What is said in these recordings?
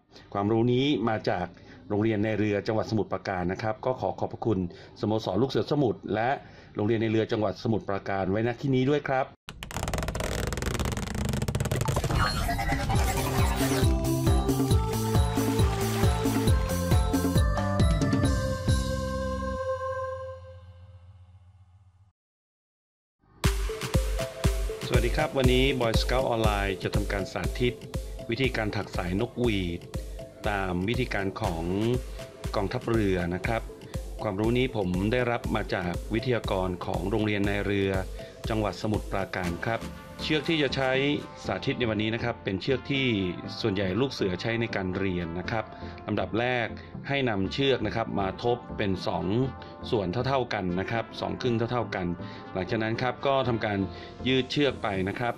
ความรู้นี้มาจากโรงเรียนในเรือจังหวัดสมุทรปราการนะครับก็ขอบพระคุณสโมสรลูกเสือสมุทรและโรงเรียนในเรือจังหวัดสมุทรปราการไว้ณที่นี้ด้วยครับสวัสดีครับวันนี้ Boy Scout ออนไลน์จะทำการสาธิตวิธีการถักสายนกหวีดตามวิธีการของกองทัพเรือนะครับความรู้นี้ผมได้รับมาจากวิทยากรของโรงเรียนในเรือจังหวัดสมุทรปราการครับเชือกที่จะใช้สาธิตในวันนี้นะครับเป็นเชือกที่ส่วนใหญ่ลูกเสือใช้ในการเรียนนะครับลำดับแรกให้นำเชือกนะครับมาทบเป็น2ส่วนเท่าๆกันนะครับ2ครึ่งเท่าๆกันหลังจากนั้นครับก็ทำการยืดเชือกไปนะครับ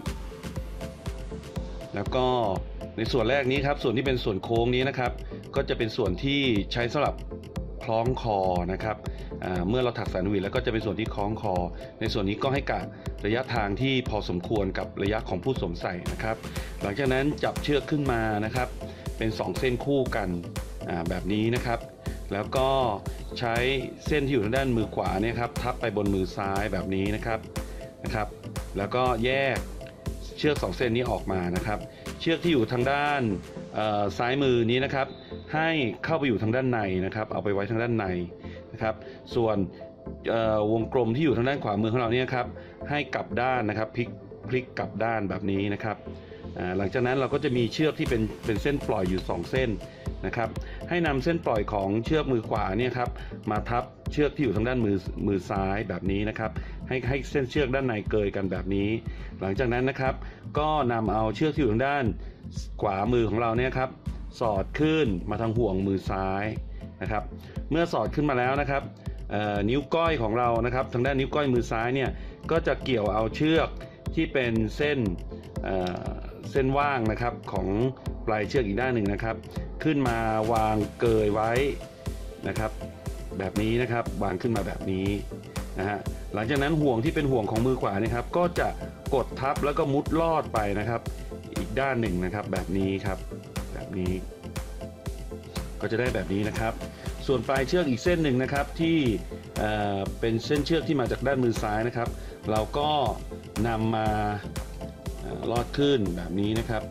แล้วก็ในส่วนแรกนี้ครับส่วนที่เป็นส่วนโค้งนี้นะครับก็จะเป็นส่วนที่ใช้สำหรับคล้องคอนะครับเมื่อเราถักสายนกหวีดแล้วก็จะเป็นส่วนที่คล้องคอในส่วนนี้ก็ให้กะระยะทางที่พอสมควรกับระยะของผู้สวมใส่นะครับหลังจากนั้นจับเชือกขึ้นมานะครับเป็น2เส้นคู่กันแบบนี้นะครับแล้วก็ใช้เส้นที่อยู่ทางด้านมือขวาเนี่ยครับทับไปบนมือซ้ายแบบนี้นะครับแล้วก็แยกเชือก2เส้นนี้ออกมานะครับเชือกที่อยู่ทางด้านซ้ายมือนี้นะครับให้เข้าไปอยู่ทางด้านในนะครับเอาไปไว้ทางด้านในนะครับส่วนวงกลมที่อยู่ทางด้านขวามือของเราเนี่ยครับให้กลับด้านนะครับพลิกกลับด้านแบบนี้นะครับหลังจากนั้นเราก็จะมีเชือกที่เป็นเส้นปล่อยอยู่2เส้นนะครับให้นำเส้นปล่อยของเชือกมือขวาเนี่ยครับมาทับเชือกที่อยู่ทางด้านมือซ้ายแบบนี้นะครับให้เส้นเชือกด้านในเกยกันแบบนี้หลังจากนั้นนะครับก็นำเอาเชือกที่อยู่ทางด้านขวามือของเราเนี่ยครับสอดขึ้นมาทางห่วงมือซ้ายนะครับเมื่อสอดขึ้นมาแล้วนะครับนิ้วก้อยของเรานะครับทางด้านนิ้วก้อยมือซ้ายเนี่ยก็จะเกี่ยวเอาเชือกที่เป็นเส้นว่างนะครับของปลายเชือกอีกด้านหนึ่งนะครับขึ้นมาวางเกยไว้นะครับแบบนี้นะครับวางขึ้นมาแบบนี้นะฮะหลังจากนั้นห่วงที่เป็นห่วงของมือขวานะครับก็จะกดทับแล้วก็มุดลอดไปนะครับอีกด้านหนึ่งนะครับแบบนี้ครับแบบนี้ก็จะได้แบบนี้นะครับส่วนปลายเชือกอีกเส้นหนึ่งนะครับที่เป็นเส้นเชือกที่มาจากด้านมือซ้ายนะครับเราก็นำมาลอดขึ้นแบบนี้นะครับ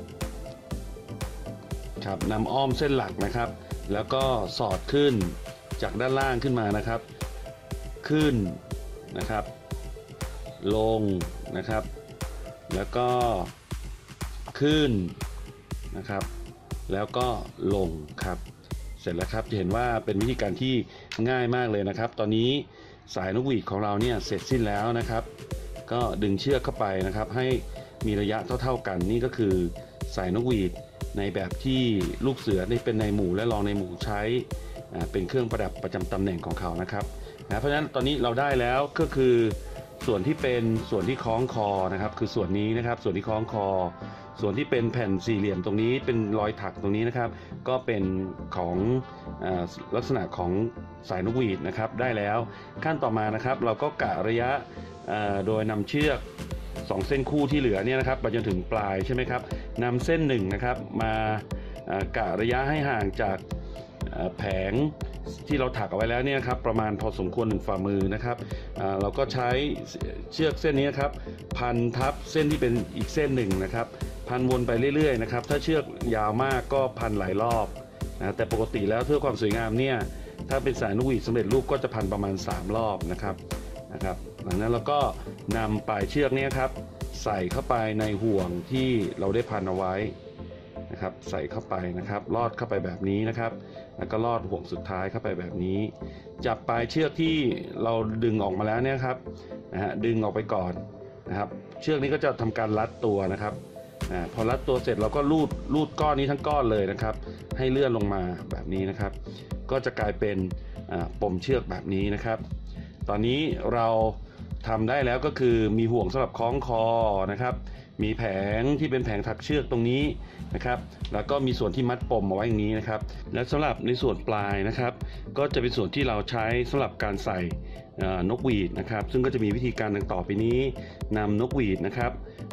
นำอ้อมเส้นหลักนะครับแล้วก็สอดขึ้นจากด้านล่างขึ้นมานะครับขึ้นนะครับลงนะครับแล้วก็ขึ้นนะครับแล้วก็ลงครับเสร็จแล้วครับจะเห็นว่าเป็นวิธีการที่ง่ายมากเลยนะครับตอนนี้สายนกหวีดของเราเนี่ยเสร็จสิ้นแล้วนะครับก็ดึงเชือกเข้าไปนะครับให้มีระยะเท่าๆกันนี่ก็คือสายนกหวีดในแบบที่ลูกเสือได้เป็นในหมู่และรองในหมู่ใช้เป็นเครื่องประดับประจำตำแหน่งของเขานะครับเพราะฉะนั้นตอนนี้เราได้แล้วก็คือส่วนที่เป็นส่วนที่คล้องคอนะครับคือส่วนนี้นะครับส่วนที่คล้องคอส่วนที่เป็นแผ่นสี่เหลี่ยมตรงนี้เป็นรอยถักตรงนี้นะครับก็เป็นของลักษณะของสายนกหวีดนะครับได้แล้วขั้นต่อมานะครับเราก็กะระยะโดยนำเชือก2เส้นคู่ที่เหลือเนี่ยนะครับไปจนถึงปลายใช่ไหมครับนำเส้น1นะครับมากะระยะให้ห่างจากแผงที่เราถักเอาไว้แล้วเนี่ยครับประมาณพอสมควร1ฝ่ามือนะครับเราก็ใช้เชือกเส้นนี้ครับพันทับเส้นที่เป็นอีกเส้นหนึ่งนะครับพันวนไปเรื่อยๆนะครับถ้าเชือกยาวมากก็พันหลายรอบนะแต่ปกติแล้วเพื่อความสวยงามเนี่ยถ้าเป็นสายนกหวีดสำเร็จรูปก็จะพันประมาณ3รอบนะครับหลังนั้นเราก็นำปลายเชือกนี้ครับใส่เข้าไปในห่วงที่เราได้พันเอาไว้นะครับใส่เข้าไปนะครับลอดเข้าไปแบบนี้นะครับแล้วก็ลอดห่วงสุดท้ายเข้าไปแบบนี้จับปลายเชือกที่เราดึงออกมาแล้วเนี่ยครับดึงออกไปก่อนนะครับเชือกนี้ก็จะทำการรัดตัวนะครับพอรัดตัวเสร็จเราก็ลูดก้อนนี้ทั้งก้อนเลยนะครับให้เลื่อนลงมาแบบนี้นะครับก็จะกลายเป็นปมเชือกแบบนี้นะครับตอนนี้เราทำได้แล้วก็คือมีห่วงสำหรับคล้องคอนะครับมีแผงที่เป็นแผงถักเชือกตรงนี้นะครับแล้วก็มีส่วนที่มัดปมเอาไว้อย่างนี้นะครับและสำหรับในส่วนปลายนะครับก็จะเป็นส่วนที่เราใช้สำหรับการใส่นกหวีดนะครับซึ่งก็จะมีวิธีการดังต่อไปนี้นำนกหวีดนะครับ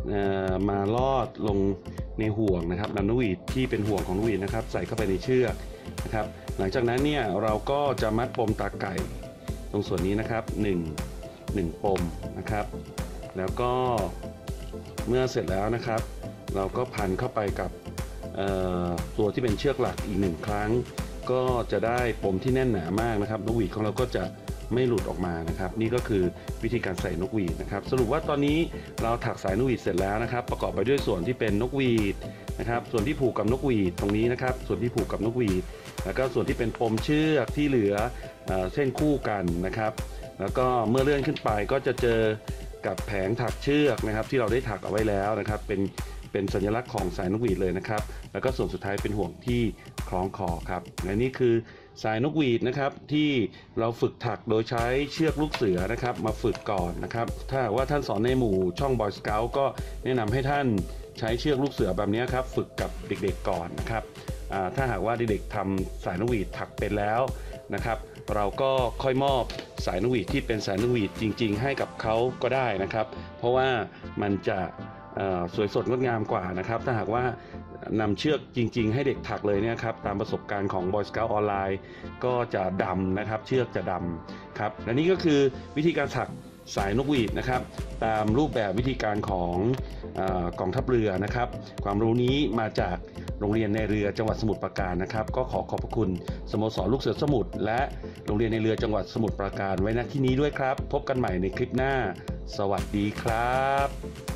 มาลอดลงในห่วงนะครับนำนกหวีดที่เป็นห่วงของนกหวีดนะครับใส่เข้าไปในเชือกนะครับหลังจากนั้นเนี่ยเราก็จะมัดปมตาไก่ตรงส่วนนี้นะครับ1ปมนะครับแล้วก็เมื่อเสร็จแล้วนะครับเราก็พันเข้าไปกับตัวที่เป็นเชือกหลักอีก1ครั้งก็จะได้ปมที่แน่นหนามากนะครับนกหวีดของเราก็จะไม่หลุดออกมานะครับนี่ก็คือวิธีการใส่นกหวีดนะครับสรุปว่าตอนนี้เราถักสายนกหวีดเสร็จแล้วนะครับประกอบไปด้วยส่วนที่เป็นนกหวีดนะครับส่วนที่ผูกกับนกหวีดตรงนี้นะครับส่วนที่ผูกกับนกหวีดแล้วก็ส่วนที่เป็นปมเชือกที่เหลือเส้นคู่กันนะครับแล้วก็เมื่อเลื่อนขึ้นไปก็จะเจอกับแผงถักเชือกนะครับที่เราได้ถักเอาไว้แล้วนะครับเป็นสัญลักษณ์ของสายนกหวีดเลยนะครับแล้วก็ส่วนสุดท้ายเป็นห่วงที่คล้องคอครับและนี่คือสายนกหวีดนะครับที่เราฝึกถักโดยใช้เชือกลูกเสือนะครับมาฝึกก่อนนะครับถ้าว่าท่านสอนในหมู่ช่อง Boy Scout ก็แนะนำให้ท่านใช้เชือกลูกเสือแบบนี้ครับฝึกกับเด็กๆก่อนนะครับถ้าหากว่าเด็กๆทำสายนกหวีดถักเป็นแล้วนะครับเราก็ค่อยมอบสายนกหวีดที่เป็นสายนกหวีดจริงๆให้กับเขาก็ได้นะครับเพราะว่ามันจะสวยสดงดงามกว่านะครับถ้าหากว่านำเชือกจริงๆให้เด็กถักเลยเนี่ยครับตามประสบการณ์ของ Boy Scout ออนไลน์ก็จะดำนะครับเชือกจะดำครับและนี่ก็คือวิธีการถักสายนกหวีดนะครับตามรูปแบบวิธีการของกองทัพเรือนะครับความรู้นี้มาจากโรงเรียนในเรือจังหวัดสมุทรปราการนะครับก็ขอบพระคุณสโมสรลูกเสือสมุทรและโรงเรียนในเรือจังหวัดสมุทรปราการไว้ณที่นี้ด้วยครับพบกันใหม่ในคลิปหน้าสวัสดีครับ